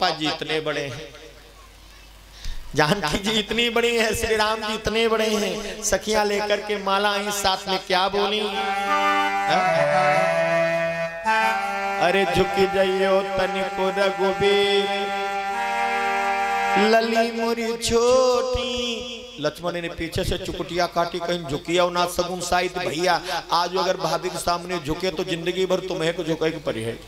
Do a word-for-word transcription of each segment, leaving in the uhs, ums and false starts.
पापा जी इतने बड़े हैं, जानकी जी इतनी बड़ी है, श्री राम जी इतने बड़े हैं, सखियां लेकर के माला आई, साथ में क्या बोली? अरे झुक जाइयो तनिको रघुबीर, लली मुरी छोटी। लक्ष्मण ने पीछे से चुकुटिया काटी, कहीं झुकिया ना सगुन साहित भैया, आज अगर भाभी के सामने झुके तो जिंदगी भर तुम्हें को झुके की परी है।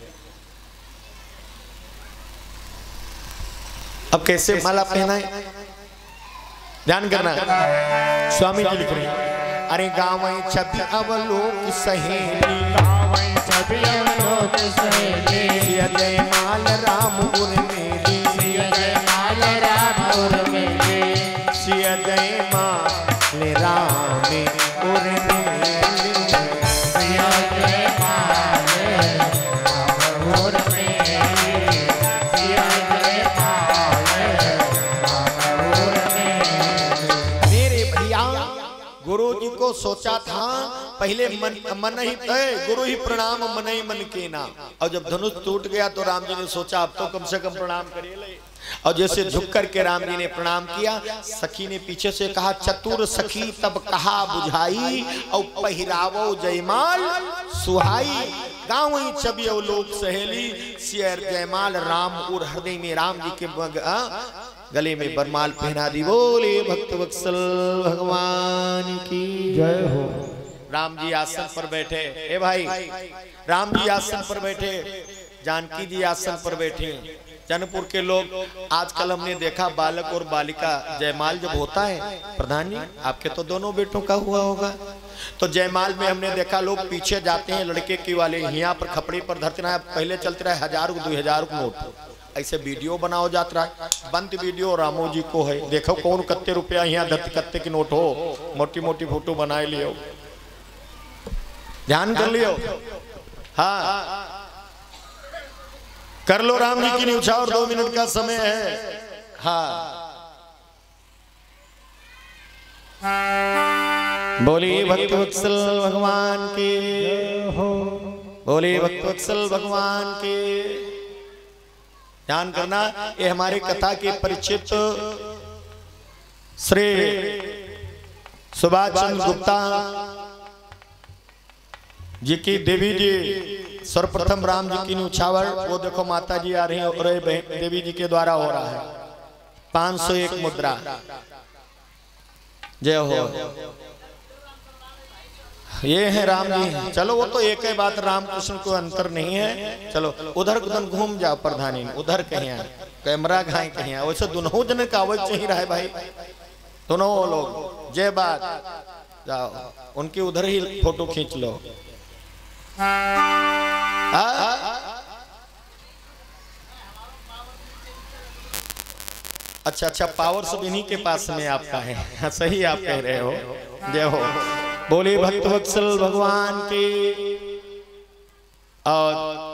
अब कैसे माला पहनाए, ध्यान करना। स्वामी जी लिख रहे हैं, अरे गाँव छवि अवलोक सहेली, छवि अवलोक सहेली, सिया जय माल राम गुर मेली, सिया जय माल राम गुर मेली, सिया जय माल राम गुर मेली, सिया जय माल राम गुर मेली, सिया जय माल राम गुर मेली। मेरे भैया गुरु जी को सोचा था पहले मन मन ही तय, गुरु ही प्रणाम मन ही मन के ना। और जब धनुष टूट गया तो राम जी ने सोचा अब तो कम से कम प्रणाम करिए ले। और जैसे झुक करके राम जी ने प्रणाम किया, सखी ने पीछे से कहा चतुर सखी तब कहा बुझाई, और पहिरावो जयमाल सुहाई। गाँव ही छवि लोक सहेली, शेर जयमाल राम और हृदय में राम जी के बग, आ, गले में बरमाल पहना दी। बोले भक्त वत्सल भगवान की जय हो। राम जी आसन पर बैठे, ए भाई राम जी आसन पर बैठे, जानकी जी आसन पर बैठे। जनकपुर के लोग आजकल हमने देखा बालक और बालिका जयमाल जब होता है, प्रधान जी आपके तो दोनों बेटों का हुआ होगा, तो जयमाल में हमने देखा लोग पीछे जाते हैं लड़के की वाले यहाँ पर खपड़ी पर धरते रहे, पहले चलते रहे हजार दो हजार नोट, ऐसे वीडियो बनाओ जात रहा है। बंद वीडियो रामो जी को है, देखो कौन कत्ते रुपया यहाँ धरती कत्ते की नोट हो, मोटी मोटी फोटो बनाए लियो, ध्यान कर लियो। हाँ कर लो, राम जी की न्यूछा और दो मिनट का समय है। हाँ बोली भक्तवत्सल भगवान के हो, बोली भक्तवत्सल भगवान के। ध्यान करना, ये हमारी कथा के परिचित श्री सुभाष चंद्र गुप्ता जी की देवी जी सर्वप्रथम राम जी की न्यौछावर, वो देखो माता जी आ रही है और देवी जी के द्वारा हो रहा है। पांच सौ एक मुद्रा, जय हो। ये है राम जी, चलो वो तो एक ही बात, राम कृष्ण को अंतर नहीं है। चलो उधर उधर घूम जाओ प्रधानी, उधर कहीं कैमरा घाई कहीं, वैसे दोनों जन का आवाज चाहिए रहा है भाई, दोनों लोग जय बात जाओ, उनकी उधर ही फोटो खींच लो। आ, अच्छा अच्छा, पावर सब इन्हीं के पास में आपका है, सही आप कह रहे हो, जय हो। बोले भक्त वत्सल भगवान के। और